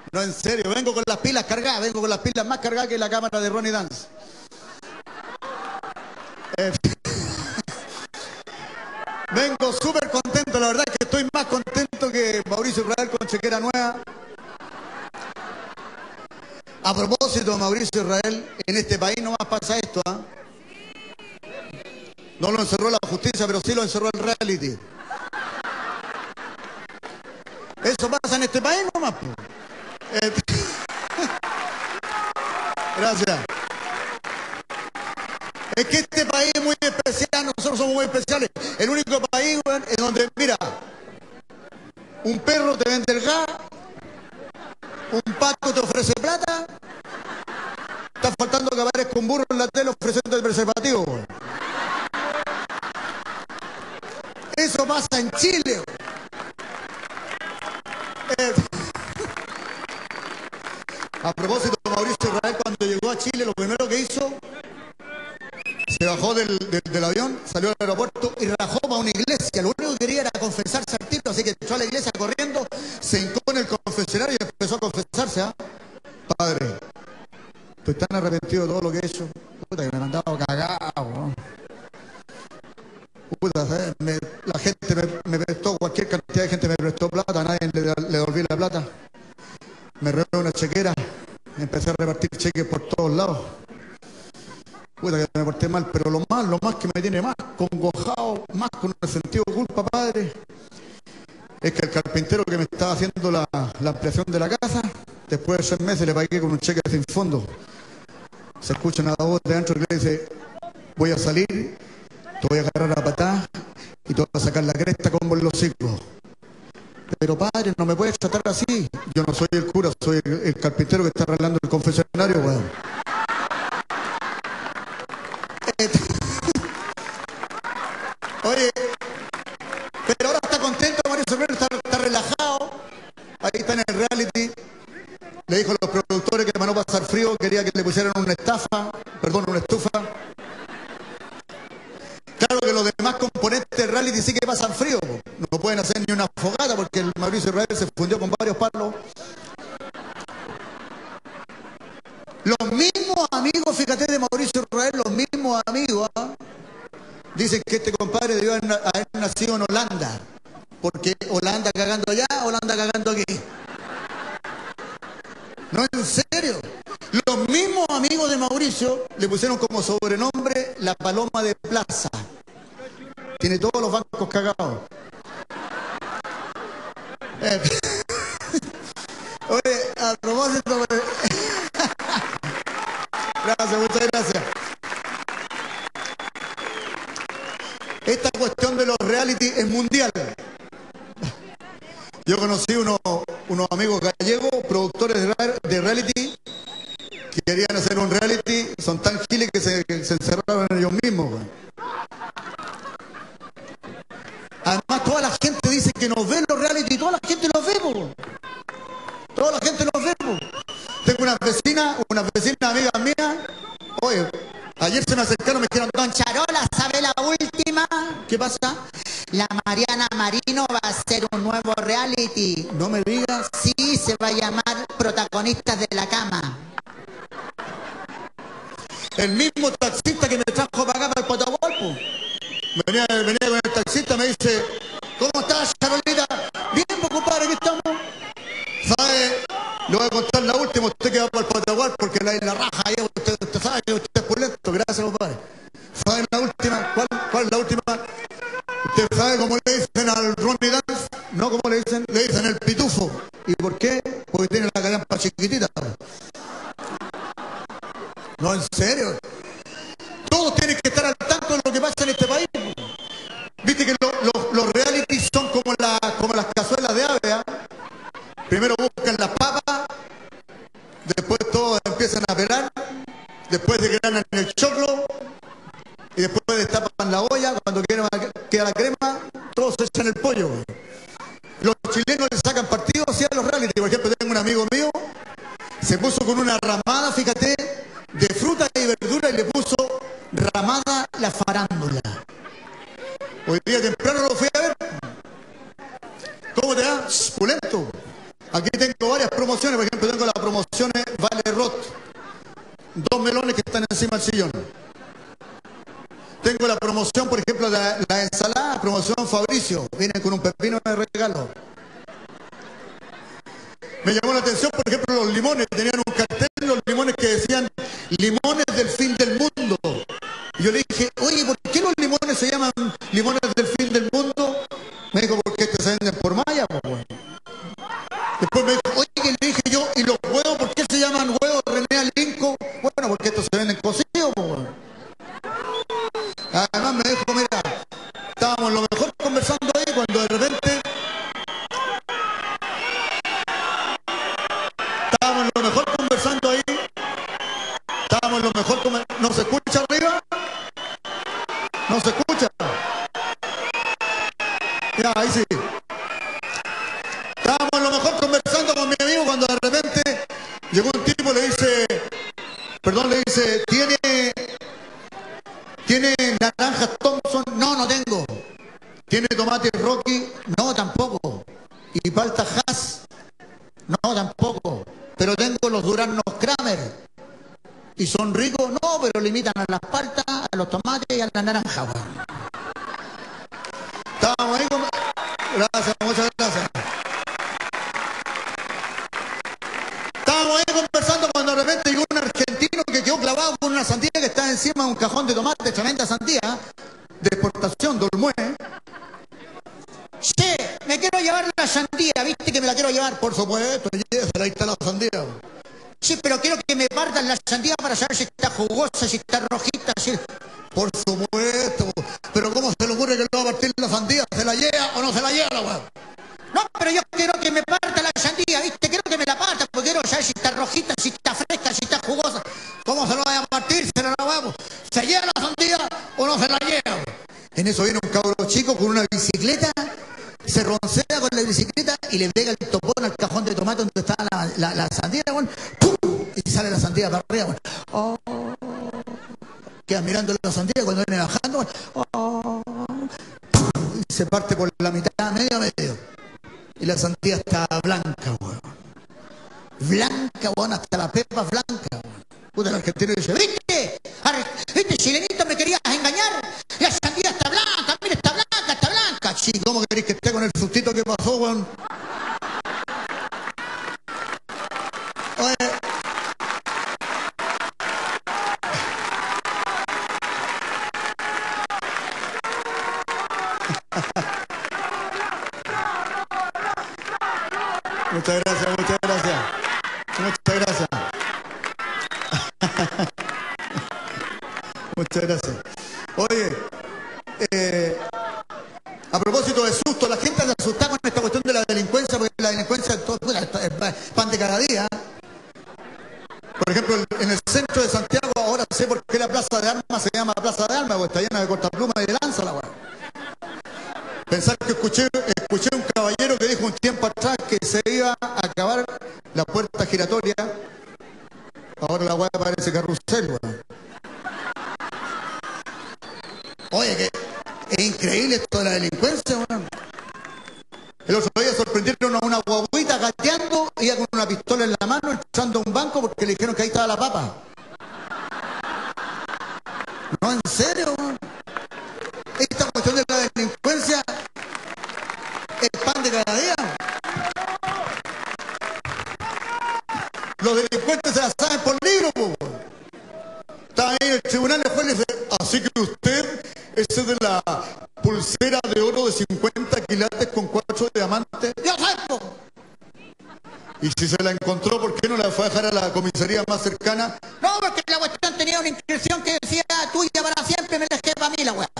No, en serio, vengo con las pilas cargadas, vengo con las pilas más cargadas que la cámara de Ronnie Dance. Vengo súper contento, la verdad es que estoy más contento que Mauricio Israel con chequera nueva. A propósito, Mauricio Israel, en este país no más pasa esto, ¿ah? No lo encerró la justicia, pero sí lo encerró el reality. Eso pasa en este país nomás. Gracias. Es que este país es muy especial, nosotros somos muy especiales. El único país, bueno, en donde, mira, un perro te vende el gas, un pato te ofrece plata, está faltando que aparezca un burro en la tele ofreciendo el preservativo. Bueno. Eso pasa en Chile. A propósito, Mauricio Israel cuando llegó a Chile, lo primero que hizo, se bajó del avión, salió al aeropuerto y rajó para una iglesia. Lo único que quería era confesarse al tiro, así que entró a la iglesia corriendo, se hincó en el confesionario y empezó a confesarse. ¿Ah? Padre, estoy tan arrepentido de todo lo que he hecho. Puta, que me han dado cagado, ¿no? Puta, la gente me prestó, cualquier cantidad de gente me prestó plata, a nadie le devolví la plata. Me robé una chequera, empecé a repartir cheques por todos lados. Puta que me porté mal, pero lo más que me tiene más congojado, más con el sentido de culpa, padre, es que el carpintero que me estaba haciendo la ampliación de la casa, después de 6 meses le pagué con un cheque sin fondo. Se escucha una voz de dentro que le dice, voy a salir, te voy a agarrar a patada y te voy a sacar la cresta como en los hocicos. Pero padre, no me puedes tratar así. Yo no soy el cura, soy el carpintero que está arreglando el confesionario, weón. Oye, pero ahora está contento, Mauricio Israel, está relajado. Ahí está en el reality. Le dijo a los productores que para no pasar frío quería que le pusieran una estufa. Claro que los demás componentes del reality sí que pasan frío. No pueden hacer ni una fogata porque el Mauricio Israel se fundió con varios palos. Los mismos amigos, fíjate, de Mauricio Israel, los mismos amigos, ¿eh? Dicen que este compadre debió haber nacido en Holanda. Porque Holanda cagando allá, Holanda cagando aquí. No, en serio. Los mismos amigos de Mauricio le pusieron como sobrenombre la paloma de plaza. Tiene todos los bancos cagados. Oye, a propósito... Gracias, muchas gracias. Esta cuestión de los reality es mundial. Yo conocí unos amigos gallegos, productores de reality, que querían hacer un reality, son tan giles que se encerraron en ellos mismos. Además, toda la gente dice que nos ven los reality, toda la gente los ve, po. Toda la gente los ve, po. Tengo una vecina amiga mía, oye, ayer se me acercaron y me dijeron, don Charola, ¿sabe la última? ¿Qué pasa? La Mariana Marino va a hacer un nuevo reality. No me digas. Sí, se va a llamar Protagonistas de la Cama. El mismo taxista que me trajo para acá, para el Potagolpo. Venía con el taxista, me dice, ¿cómo estás, Charolita? Bien, pues, compadre, aquí estamos. ¿Sabe? Le voy a contar la última, usted que va para el Potagolpo, porque la raja ahí, usted sabe que usted es pulento. Gracias, compadre. ¿Sabe la última? ¿Cuál es la última? ¿Usted sabe cómo le dicen al Ronnie Dance? No, ¿cómo le dicen? Le dicen el pitufo. ¿Y por qué? Porque tiene la calampa chiquitita. No, en serio. Todos tienen que estar al tanto de lo que pasa en este país. Viste que los realities son como las cazuelas de ave, ¿eh? Primero buscan las papas, después todos empiezan a pelar, después se quedan en el choclo, y después destapan la olla, cuando queda la crema, todos se echan el pollo. Los chilenos le sacan partido hacia los reality. Por ejemplo, tengo un amigo mío, se puso con una ramada, fíjate, de fruta y verdura y le puso ramada la farándula. Hoy día temprano lo fui a ver. ¿Cómo te va? Pulento. Aquí tengo varias promociones. promociones, por ejemplo, tengo las promociones Vale Rot, 2 melones que están encima del sillón. Tengo la promoción, por ejemplo, la ensalada, promoción Fabricio, vienen con un pepino de regalo. Me llamó la atención, por ejemplo, los limones, tenían un cartel, los limones que decían limones del fin del mundo. Y yo le dije, oye, ¿por qué los limones se llaman limones del fin del mundo? Me dijo, porque estos se venden por malla, pues, bueno. Después me dijo, oye, le dije yo, ¿y los huevos por qué se llaman huevos René Alinco? Bueno, porque estos se venden cocidos, pues, bueno. Además me dijo, mira, estábamos lo mejor conversando ahí cuando de repente estábamos lo mejor conversando ahí, ¿no se escucha arriba? ¿No se escucha? Ya, ahí sí. Estábamos lo mejor conversando con mi amigo cuando de repente llegó un tipo y le dice, ¿tiene naranjas Thompson? No, no tengo. ¿Tiene tomate Rocky? No, tampoco. ¿Y palta Hass? No, tampoco. Pero tengo los duraznos Kramer. ¿Y son ricos? No, pero limitan a las paltas, a los tomates y a las naranjas. Bueno. Estábamos ahí con... Gracias, muchas gracias. Estábamos ahí conversando cuando de repente llegó un argentino que quedó clavado con una sandía que está encima de un cajón de tomate, tremenda sandía, de exportación, Dolmué. Sí, me quiero llevar la sandía, ¿viste que me la quiero llevar? Por supuesto, ahí está la sandía. Sí, pero quiero que me partan la sandía para saber si está jugosa, si está rojita, si... Por supuesto, pero ¿cómo se le ocurre que le va a partir la sandía? ¿Se la lleva o no se la lleva la weá? No, pero yo quiero que me parta la sandía, ¿viste? Quiero que me la parta, porque quiero saber si está rojita, si está fresca, si está jugosa. ¿Cómo se la va a partir? ¿Se la vamos? ¿Se lleva la sandía o no se la lleva? En eso viene un cabro chico con una bicicleta, se roncea con la bicicleta y le pega el topón al cajón de tomate donde está la sandía, bueno, ¡pum! Y sale la sandía para arriba, bueno. Oh, queda mirando la sandía cuando viene bajando, bueno. Oh, y se parte por la mitad, medio a medio. Y la sandía está blanca, weón. Blanca, weón, hasta la pepa blanca, weón. Puta, el argentino dice, ¿viste? ¿Viste, chilenito, me querías engañar? La sandía está blanca, mira, está blanca, está blanca. Sí, ¿cómo querés que esté con el sustito que pasó, weón? Oye. Muchas gracias, muchas gracias. Muchas gracias. Muchas gracias. Oye, a propósito de susto, la gente se asusta con esta cuestión de la delincuencia, porque la delincuencia es pan de cada día. Por ejemplo, en el centro de Santiago, ahora sé por qué la plaza de armas se llama plaza de armas, porque está llena de cortapluma y de lanza la weá. Pensar que escuché un caballero que dijo un tiempo atrás que se iba a acabar la puerta giratoria. Ahora la weá parece carrusel, weón. Oye, que es increíble esto de la delincuencia, weón. El otro día sorprendieron a una guaguita gateando, iba con una pistola en la mano, entrando a un banco porque le dijeron que ahí estaba la papa. No, en serio, weón. Esta cuestión de la delincuencia es pan de cada día. Los delincuentes se la saben por libro, po. Está ahí en el tribunal, el juez le dice, así que usted, ese de la pulsera de oro de 50 quilates con 4 diamantes. ¡Dios santo! Y si se la encontró, ¿por qué no la fue a dejar a la comisaría más cercana? No, porque la cuestión tenía una inscripción que decía, tuya para siempre, me dejé para mí la weá.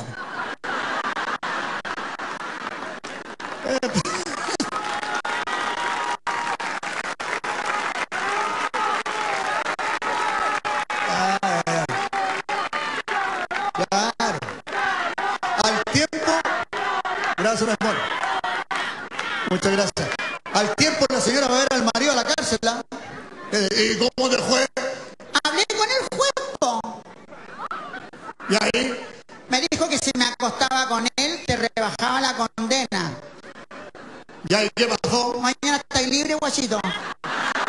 Claro. Al tiempo, gracias, mi amor. Muchas gracias. Al tiempo la señora va a ver al marido a la cárcel, ¿la? ¿Y cómo del juez? Hablé con el juez, po. ¿Y ahí? Me dijo que si me acostaba con él, te rebajaba la condena. ¿Y ahí qué pasó? Mañana estáis libre, guachito.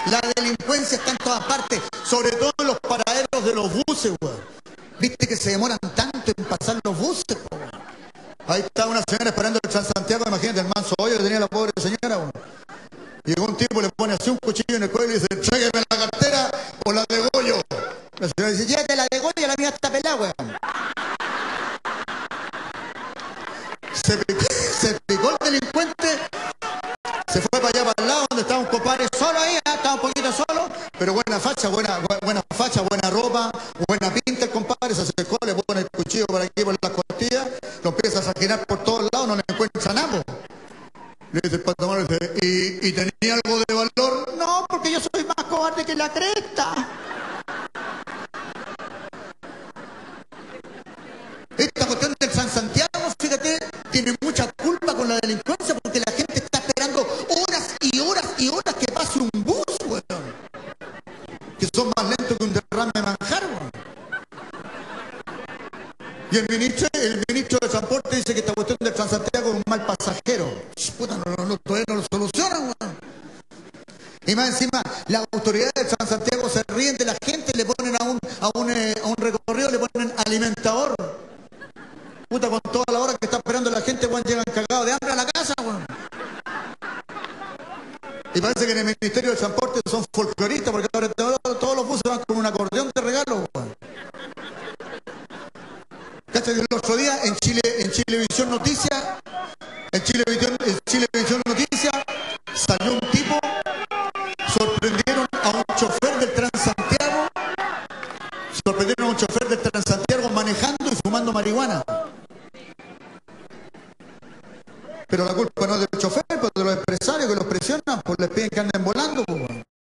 La delincuencia está en todas partes, sobre todo en los paraderos de los buses, weón. Viste que se demoran tanto en pasar los buses, weón. Ahí está una señora esperando el Transantiago, imagínate el manso hoyo que tenía la pobre señora, weón. Llegó un tipo, le pone así un cuchillo en el cuello y dice, tráigame la cartera o la degollo. La señora dice, llévate la degollo, la mía está pelada, weón. Se picó el delincuente, se fue para allá, para el lado, donde estaba un compadre solo ahí, estaba un poquito solo, pero buena facha, buena facha, buena ropa, buena pinta el compadre, se acercó, le pone el cuchillo por aquí, por las costillas, lo empieza a saquinar por todos lados, no le encuentra nada. Le dice el patrón, ¿y tenía algo de valor? No, porque yo soy más cobarde que la cresta. Esta cuestión del Transantiago, fíjate, tiene mucha culpa con la delincuencia porque la gente está esperando horas y horas y horas que pase un bus, weón. Que son más lentos que un derrame de manjar, weón. Y el ministro de Transporte dice que esta cuestión del Transantiago es un mal pasajero. Puta, todavía no lo solucionan, weón. Y más encima, las autoridades de Transantiago se ríen de la gente, le ponen a un recorrido, le ponen alimentador. Puta, con toda la hora que está esperando la gente, weón, llegan cagados de hambre a la casa, weón. Y parece que en el Ministerio de Transporte son folcloristas, porque ahora todos los buses van con un acordeón de regalo, weón. ¿Cachai? El otro día en Chilevisión Noticias, salió un tipo, sorprendieron a un chofer del Transantiago manejando y fumando marihuana. Pero la culpa no es del chofer, pues de los empresarios que los presionan, pues les piden que anden volando, pues.